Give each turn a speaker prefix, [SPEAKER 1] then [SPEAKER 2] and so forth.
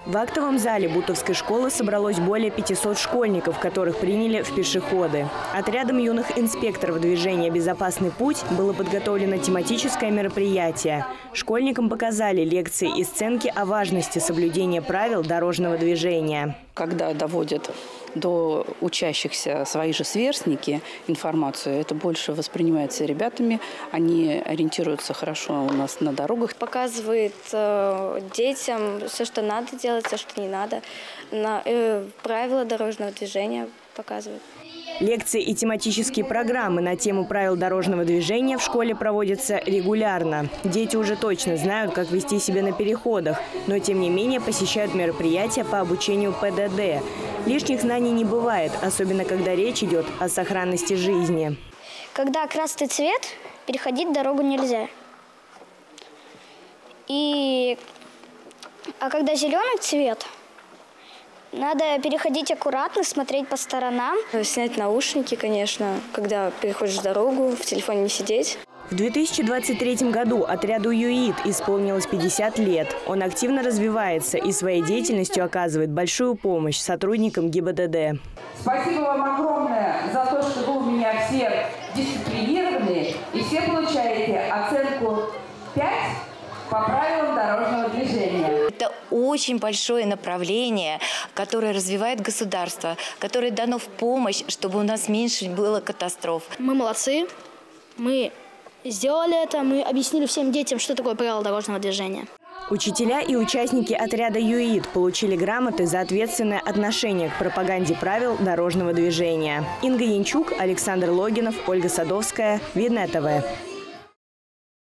[SPEAKER 1] В актовом зале Бутовской школы собралось более 500 школьников, которых приняли в пешеходы. Отрядом юных инспекторов движения «Безопасный путь» было подготовлено тематическое мероприятие. Школьникам показали лекции и сценки о важности соблюдения правил дорожного движения.
[SPEAKER 2] Когда доводят до учащихся свои же сверстники информацию, это больше воспринимается ребятами. Они ориентируются хорошо у нас на дорогах.
[SPEAKER 3] Показывает детям все, что надо делать, все, что не надо. Правила дорожного движения показывает.
[SPEAKER 1] Лекции и тематические программы на тему правил дорожного движения в школе проводятся регулярно. Дети уже точно знают, как вести себя на переходах, но тем не менее посещают мероприятия по обучению ПДД. Лишних знаний не бывает, особенно когда речь идет о сохранности жизни.
[SPEAKER 4] Когда красный цвет, переходить дорогу нельзя. А когда зеленый цвет, надо переходить аккуратно, смотреть по сторонам.
[SPEAKER 3] Снять наушники, конечно, когда переходишь дорогу, в телефоне не сидеть.
[SPEAKER 1] В 2023 году отряду ЮИД исполнилось 50 лет. Он активно развивается и своей деятельностью оказывает большую помощь сотрудникам ГИБДД.
[SPEAKER 5] Спасибо вам огромное за то, что вы у меня все дисциплинированные и все получаете оценку 5 по правилам дорожного движения.
[SPEAKER 6] Это очень большое направление, которое развивает государство, которое дано в помощь, чтобы у нас меньше было катастроф.
[SPEAKER 4] Мы молодцы, мы сделали это, мы объяснили всем детям, что такое правила дорожного движения.
[SPEAKER 1] Учителя и участники отряда ЮИД получили грамоты за ответственное отношение к пропаганде правил дорожного движения. Инга Янчук, Александр Логинов, Ольга Садовская. Видное ТВ.